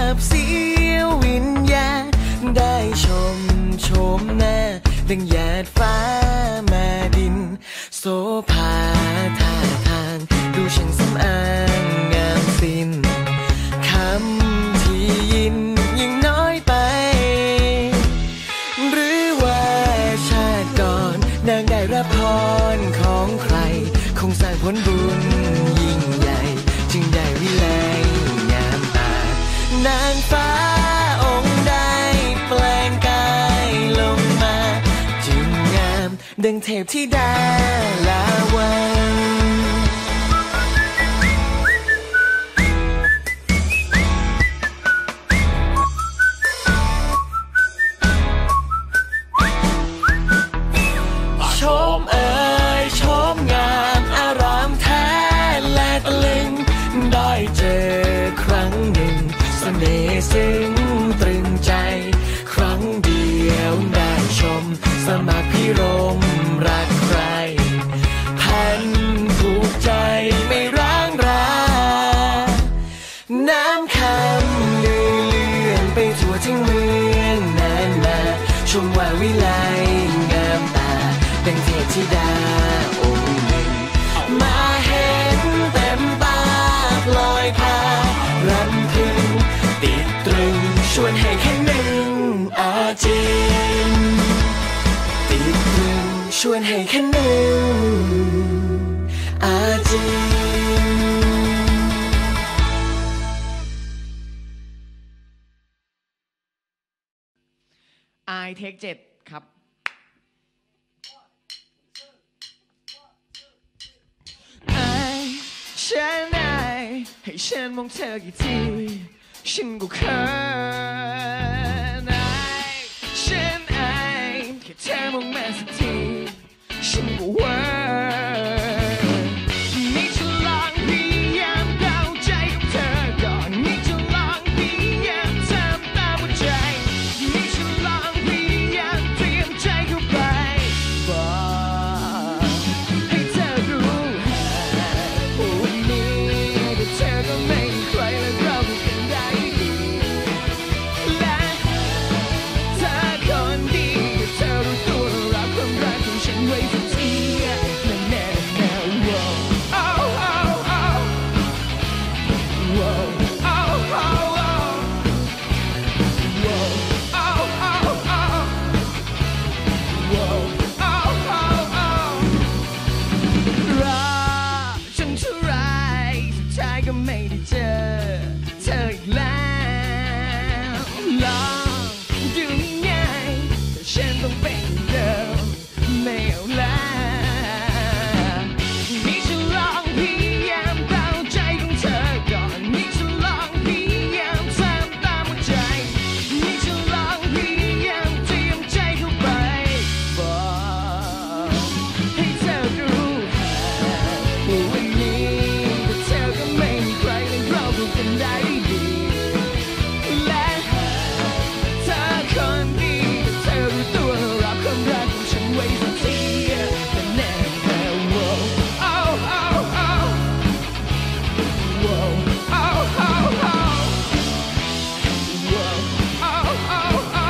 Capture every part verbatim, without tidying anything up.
พเสียววิญญาณได้ชมโฉมหน้าดังหยาดฟ้ามาดินโสภาท่าทางดูช่างสำอางงามสิ้นคำที่ยินยิ่งน้อยไปหรือว่าชาติก่อนนางได้รับพรของใครคงสร้างผลบุญยิ่งใหญ่จึงได้วิไลงามตานางฟ้าองค์ใดแปลงกายลงมาจึงงามดังเทพธิดาลาวันชมเอ่ยชมงามอารามแท้และตะลึงได้เจอครั้งหนึ่งเสน่ห์ซึ้งตรึงใจครั้งเดียวได้ชมสมัครพิรมรักใครพันผูกใจไม่ร้างราน้ำคำลือเลื่อนไปทั่วทั้งเมืองนานมาชมว่าวิไลงามตาดังเทพธิดาองค์หนึ่งมาเห็นเต็มตาปลอยพารำพึงติดตรึงชวนให้แค่หนึ่งอาจินติดตรึงชวนให้แค่หนึ่งอาจินไอเทคเจ็ดครับไอฉันไอให้ฉันมองเธอกี่ทีฉันก็เขินไอฉันไอแค่เธอมองมาสักทีฉันก็เวิร์นี่ฉันลองพยายามเดาใจกับเธอก่อนนี่ฉันลองพยายามทำตามหัวใจนี่ฉันลองพยายามเตรียมใจเข้าไปบอกให้เธอรู้วันนี้กับเธอก็ไม่มีใครและเราก็เป็นได้ดีและเธอคนดีกับเธอรู้ตัวและรับความรักของฉันไว้สักทีแน่แน่แน่โว้โอ้โอ้โอ้โว้โอ้โอ้โอ้โว้โอ้โอ้โอ้โว้โอ้โอ้โอ้รอจนเท่าไรสุดท้ายก็ไม่ได้เจอเธออีกแล้วลองดูง่ายๆแต่ฉันต้องเป็นเดิมไม่เอาแล้วนี่ฉันลองพยายามเดาใจของเธอก่อนนี่ฉันลองพยายามทำตามหัวใจนี่ฉันลองพยายามเตรียมใจเข้าไปบอกให้เธอรู้ว่าวันนี้กับเธอก็ไม่มีใครและเราก็เป็นได้ดีและเธอคนดีกับเธอรู้ตัวรับความรักของฉันไว้สักทีแต่แน่แน่โว้โอ้โอ้โอ้โว้โอ้โอ้โอ้โว้โอ้โอ้โอ้โว้โอ้โอ้โอ้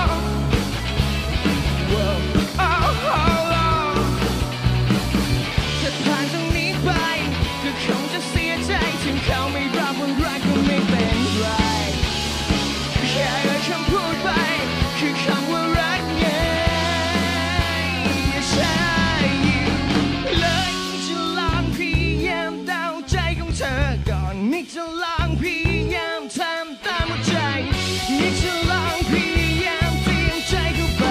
จะผ่านตรงนี้ไปก็คงจะเสียใจถึงเขาไม่รับว่ารักก็ไม่เป็นไรแค่คำพูดไปคือคำว่ารักไงอย่าใช่เลยจะลองพยายามเดาใจของเธอก่อนนี่จะลองพยายามทำตามหัวใจนี่จะลองพยายามเตรียมใจเข้าไป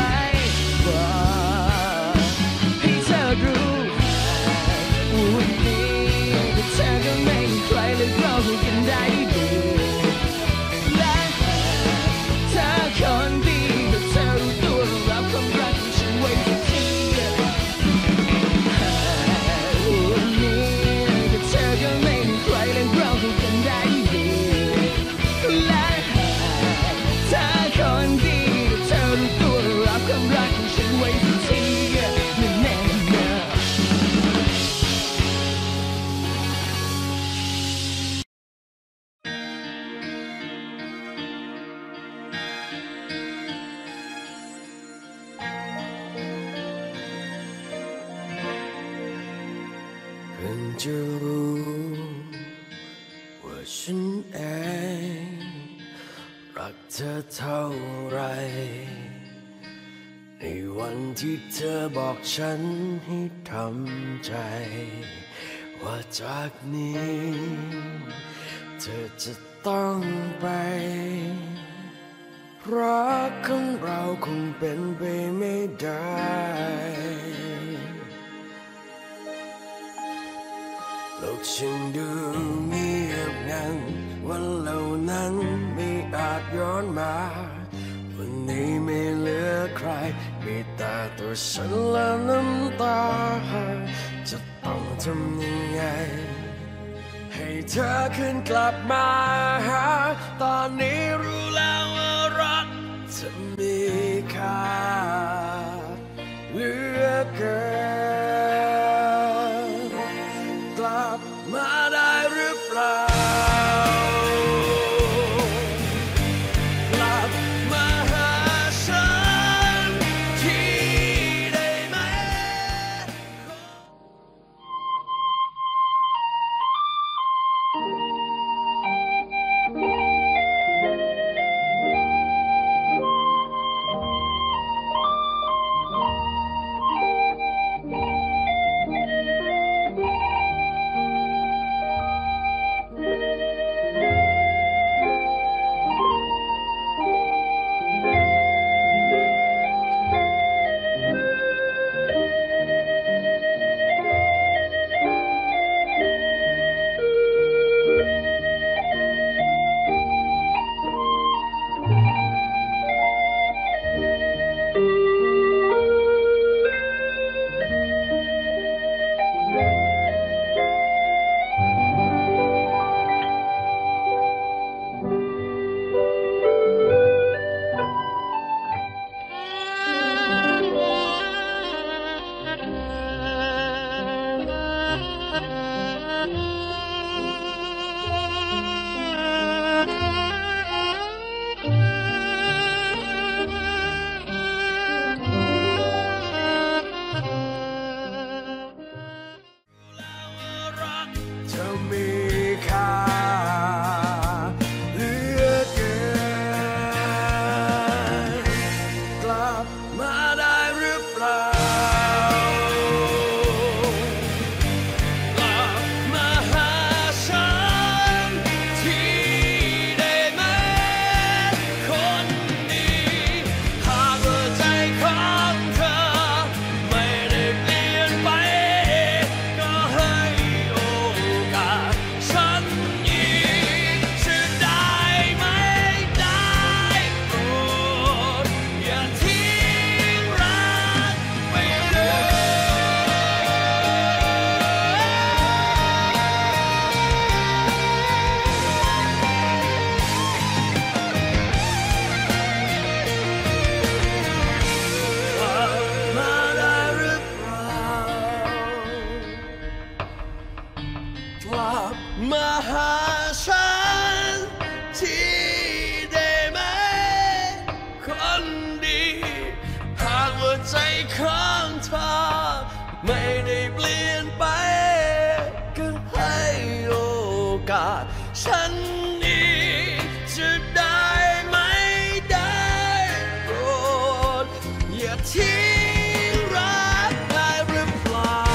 บอกให้เธอรู้วันนี้กับเธอก็ไม่มีใครและเราก็กันได้ดีและเธอคนดีกับเธอรู้ตัวรับความรักของฉันไว้สักทีวันนี้กับเธอก็ไม่มีใครและเราก็กันได้ดีจะรู้ว่าฉันเองรักเธอเท่าไรในวันที่เธอบอกฉันให้ทำใจว่าจากนี้เธอจะต้องไปรักของเราคงเป็นไปไม่ได้โลกฉันดูเงียบงันวันเหล่านั้นไม่อาจย้อนมาวันนี้ไม่เหลือใครมีแต่ตัวฉันและน้ำตาจะต้องทำยังไงให้เธอขึ้นกลับมาหาตอนนี้รู้แล้วว่ารักจะมีค่าเหลือเกินกลับมาได้หรือเปล่ากลับมาหาฉันทีได้ไหมมาหาฉันทีได้ไหมคนดีหากว่าใจของเธอไม่ได้เปลี่ยนไปก็ให้โอกาสฉันนี้จะได้ไหมได้โปรดอย่าทิ้งรักได้หรือเปล่า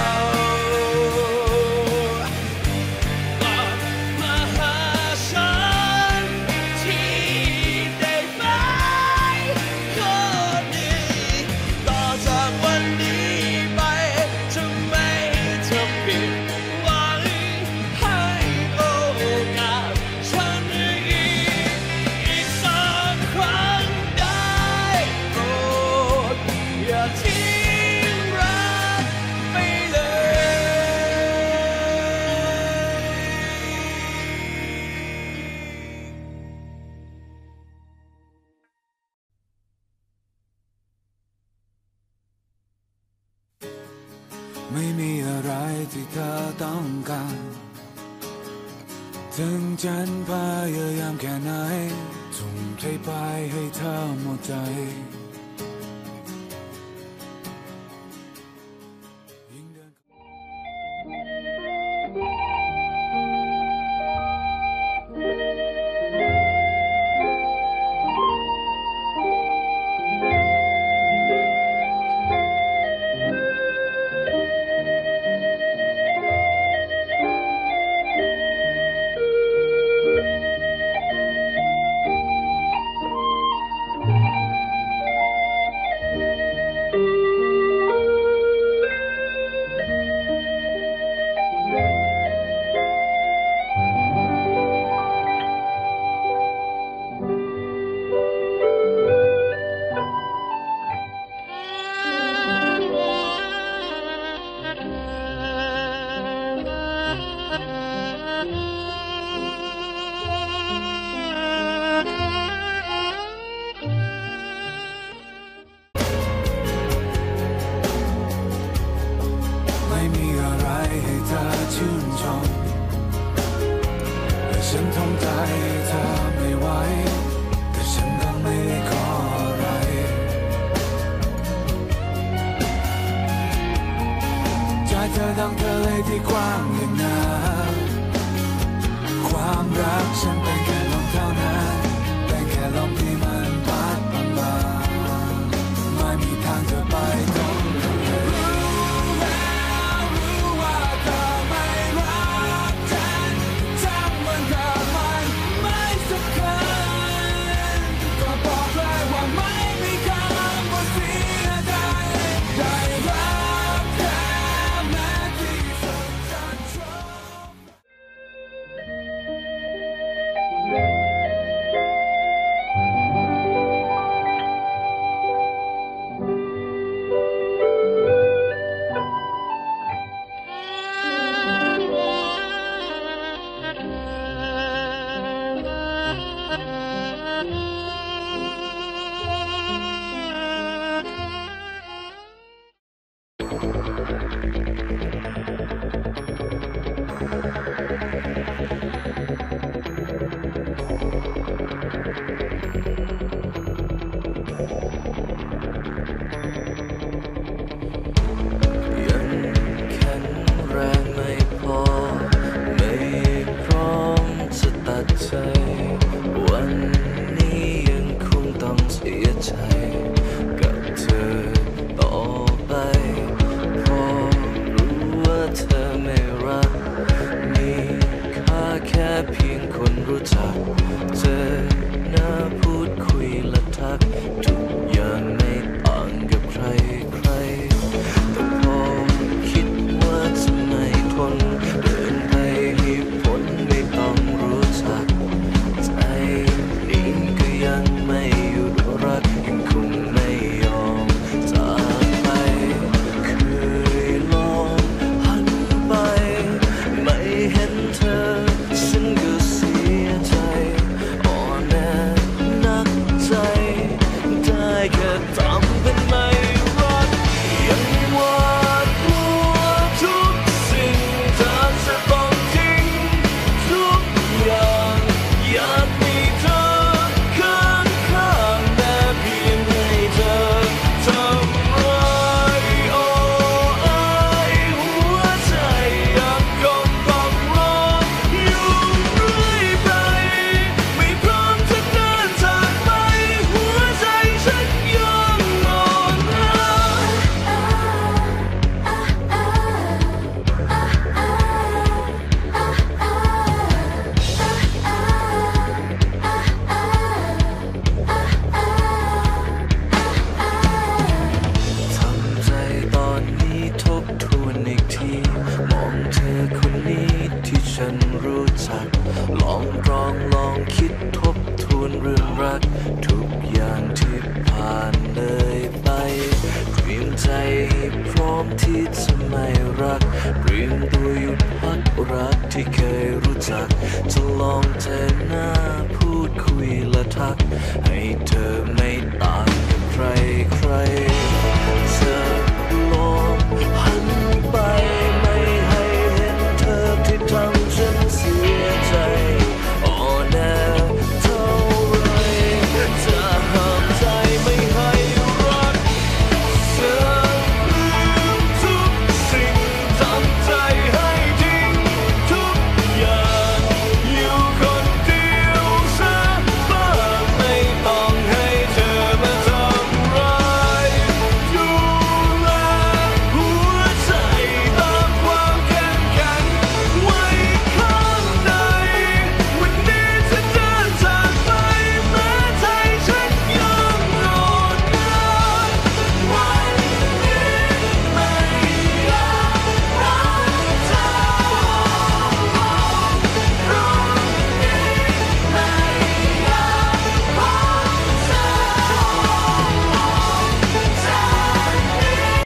ไม่มีอะไรที่เธอต้องการถึงฉันพยายามแค่ไหนทุ่มเทไปให้เธอหมดใจเไม่มีอะไรให้เธอชื่นชมและฉันทำใจเธอไม่ไหวแต่ฉันก็ไม่ได้ขออะไรใจเธอดังทะเลที่กว้างอย่างนั้นความรักฉันเป็นแค่ลมเท่านั้นเป็นแค่ลมที่มันพัดผ่านมาไม่มีทางจะไปตรงนั้นจะลองเธอหน้าพูดคุยและทักให้เธอ